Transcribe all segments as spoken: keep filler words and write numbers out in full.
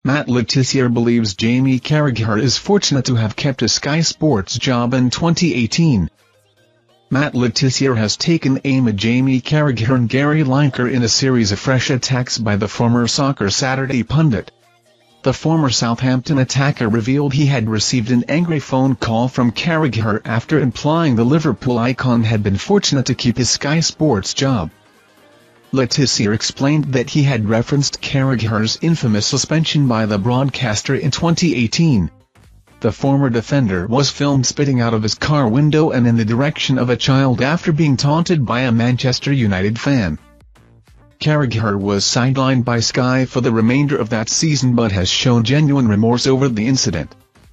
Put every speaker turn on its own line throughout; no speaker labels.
Matt Le Tissier believes Jamie Carragher is fortunate to have kept a Sky Sports job in twenty eighteen. Matt Le Tissier has taken aim at Jamie Carragher and Gary Lineker in a series of fresh attacks by the former Soccer Saturday pundit. The former Southampton attacker revealed he had received an angry phone call from Carragher after implying the Liverpool icon had been fortunate to keep his Sky Sports job. Le Tissier explained that he had referenced Carragher's infamous suspension by the broadcaster in twenty eighteen. The former defender was filmed spitting out of his car window and in the direction of a child after being taunted by a Manchester United fan. Carragher was sidelined by Sky for the remainder of that season but has shown genuine remorse over the incident.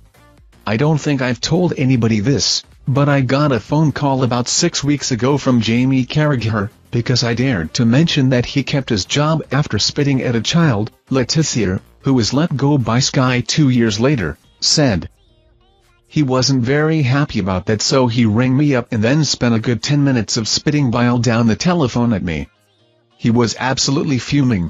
"I don't think I've told anybody this, but I got a phone call about six weeks ago from Jamie Carragher, because I dared to mention that he kept his job after spitting at a child," Le Tissier, who was let go by Sky two years later, said. "He wasn't very happy about that, so he rang me up and then spent a good ten minutes of spitting bile down the telephone at me. He was absolutely fuming.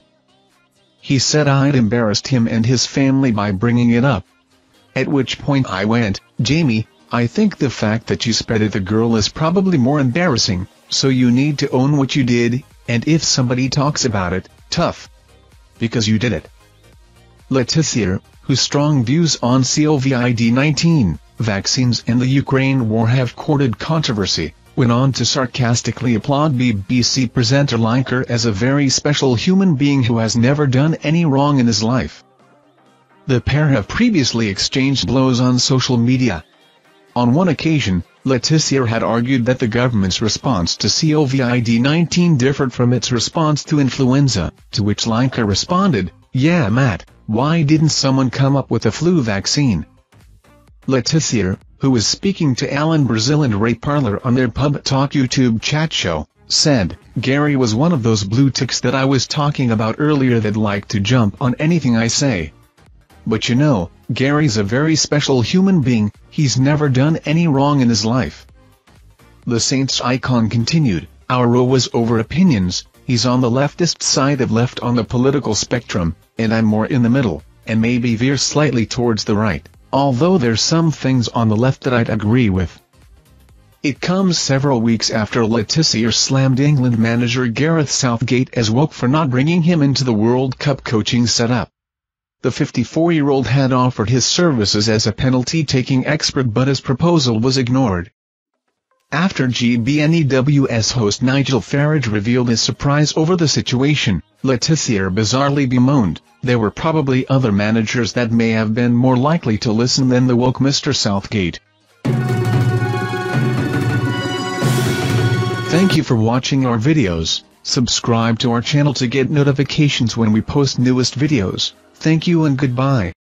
He said I'd embarrassed him and his family by bringing it up. At which point I went, 'Jamie, I think the fact that you spat at the girl is probably more embarrassing, so you need to own what you did, and if somebody talks about it, tough. Because you did it.'" Le Tissier, whose strong views on COVID nineteen, vaccines and the Ukraine war have courted controversy, went on to sarcastically applaud B B C presenter Lineker as a very special human being who has never done any wrong in his life. The pair have previously exchanged blows on social media. On one occasion, Le Tissier had argued that the government's response to COVID nineteen differed from its response to influenza, to which Lineker responded, "Yeah Matt, why didn't someone come up with a flu vaccine?" Le Tissier, who was speaking to Alan Brazil and Ray Parlour on their Pub Talk YouTube chat show, said, "Gary was one of those blue ticks that I was talking about earlier that like to jump on anything I say. But you know, Gary's a very special human being, he's never done any wrong in his life." The Saints icon continued, "Our row was over opinions, he's on the leftist side of left on the political spectrum, and I'm more in the middle, and maybe veer slightly towards the right, although there's some things on the left that I'd agree with." It comes several weeks after Le Tissier slammed England manager Gareth Southgate as woke for not bringing him into the World Cup coaching setup. The fifty-four-year-old had offered his services as a penalty-taking expert but his proposal was ignored. After G B N E W's host Nigel Farage revealed his surprise over the situation, Le Tissier bizarrely bemoaned, "There were probably other managers that may have been more likely to listen than the woke Mister Southgate." Thank you for watching our videos. Subscribe to our channel to get notifications when we post newest videos. Thank you and goodbye.